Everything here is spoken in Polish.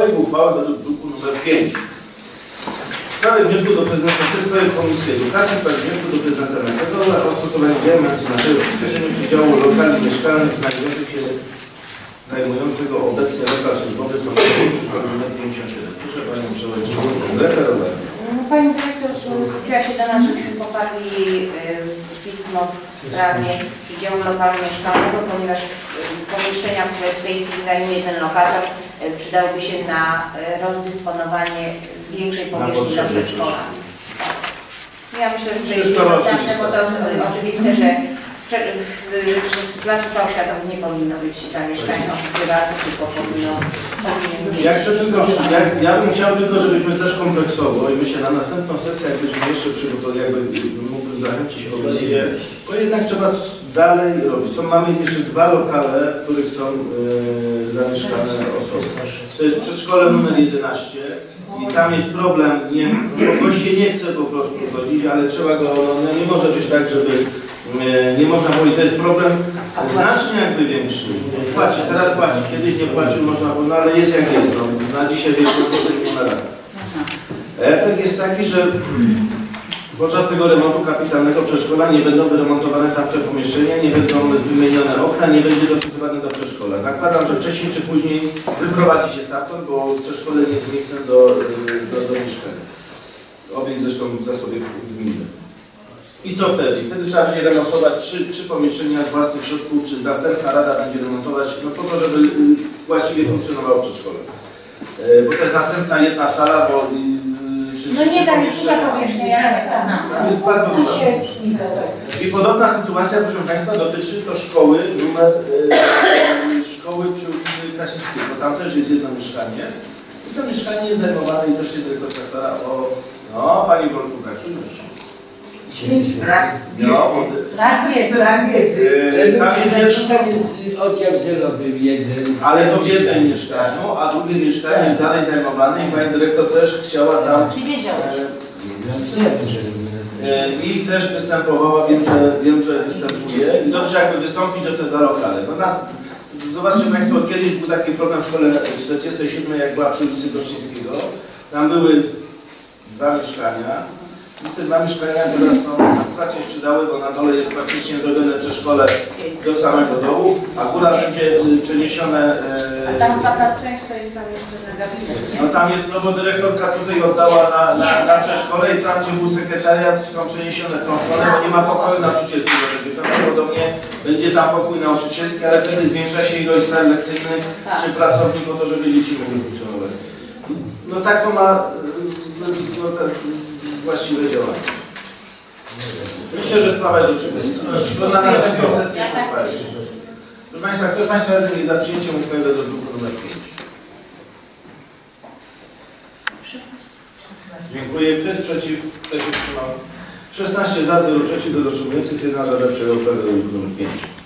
projekt uchwały według druku nr 5. W sprawie wniosku do prezydenta, to jest projekt Komisji Edukacji, w sprawie wniosku do prezydenta Miastowego o stosowanie działań mających na celu przyspieszenie przydziału lokali mieszkalnych zajmującego obecnie lokal służbowy w Sądowym przy szkole nr 57. Proszę Panią Przewodniczącą referować. Pani Dyrektor zwróciła się do nas, żebyśmy poparli pismo w sprawie przydziału lokalu mieszkalnego, ponieważ pomieszczenia, które w tej chwili zajmuje ten lokator, przydałyby się na rozdysponowanie większej powierzchni do przedszkola. Ja myślę, że to jest jednoznaczne, bo to oczywiste, że w placówkach oświatowych nie powinno być zamieszkania osób prywatnych, tylko powinien być. Ja bym chciał tylko, żebyśmy też kompleksowo i myślę na następną sesję, jak będziemy jeszcze przygotowali, mógłbym zachęcić komisję, bo jednak trzeba dalej robić. Mamy jeszcze 2 lokale, w których są zamieszkane osoby. To jest przedszkole numer 11 i tam jest problem, goście nie chce po prostu chodzić, ale trzeba go, nie może być tak, żeby nie można powiedzieć, to jest problem znacznie jakby większy. Płaci, teraz płaci, kiedyś nie płacił, można było, no ale jest jak jest, no, na dzisiaj wielko złożenie nie ma rady. Efekt jest taki, że podczas tego remontu kapitalnego przedszkola nie będą wyremontowane tamte pomieszczenia, nie będą wymienione okna, nie będzie dostosowane do przedszkola. Zakładam, że wcześniej czy później wyprowadzi się stamtąd, bo przedszkole nie jest miejscem do mieszkania. Obiekt zresztą w zasobie gminy. I co wtedy? Wtedy trzeba będzie remontować 3 pomieszczenia z własnych środków, czy następna rada będzie remontować, no po to, żeby właściwie funkcjonowało przedszkole. Bo to jest następna jedna sala, bo... No nie, tam jest duża powierzchnia, tam jest bardzo duża. I podobna sytuacja, proszę Państwa, dotyczy to szkoły szkoły przy ulicy Krasińskiej, bo tam też jest jedno mieszkanie. I to mieszkanie jest zajmowane i też się dyrektorka stara o... No, Pani Wolku, czujesz? Tam jest oddział zerowy jeden. Ale to w jednym mieszkaniu, a drugie mieszkanie jest dalej zajmowane i Pani Dyrektor też chciała tam... I też występowała, wiem, że występuje. I dobrze jakby wystąpić o te 2 lokale. No zobaczcie Państwo, kiedyś był taki problem w szkole 47, jak była przy ulicy Goszczyńskiego. Tam były 2 mieszkania. I te 2 mieszkania teraz są akurat się przydały, bo na dole jest praktycznie zrobione przedszkole do samego dołu, a góra będzie przeniesione... A tam taka część to jest tam jeszcze na gabinet, nie? No tam jest, no bo dyrektorka tutaj oddała na przedszkole i tam, gdzie był sekretariat, są przeniesione w tą stronę, bo nie ma pokoju nauczycielskiego. Prawdopodobnie będzie tam pokój nauczycielski, ale wtedy zwiększa się ilość sal lekcyjnych czy pracowni po to, żeby dzieci mogły funkcjonować. No tak to ma... właściwe działanie. Myślę, że sprawa jest oczywista. To na następną sesję pochwalić. Proszę Państwa, kto z Państwa jest za przyjęciem uchwały do druku nr 5? 16. Dziękuję. Kto jest przeciw? Kto się wstrzymał? 16 za, 0 przeciw, 0 wstrzymujących. Jedna rada przyjęła uchwałę do druku nr 5.